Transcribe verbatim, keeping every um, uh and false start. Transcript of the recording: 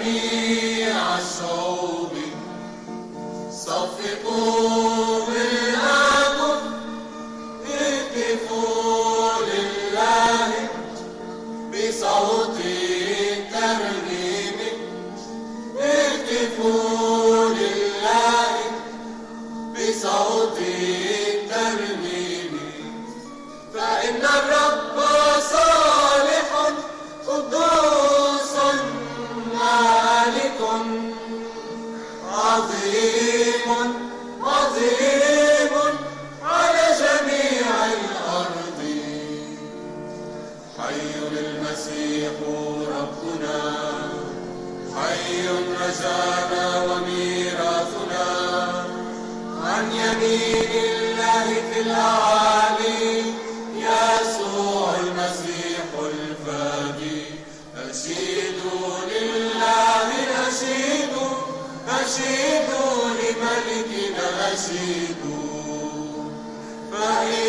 جميع الشعوب صفقوا بالأعظم، اهتفوا لله بصوت الترنيم، اهتفوا لله بصوت الترنيم، فإن الرب صالح قدوس مالك عظيم عظيم على جميع الأرض. حي المسيح ربنا، حي رجانا وميراثنا، عن يمين الله في الأعالي يسوع المسيح الفادي. أشيدوا لله، أشيدوا أشيدوا لملكنا، أشيدوا فإن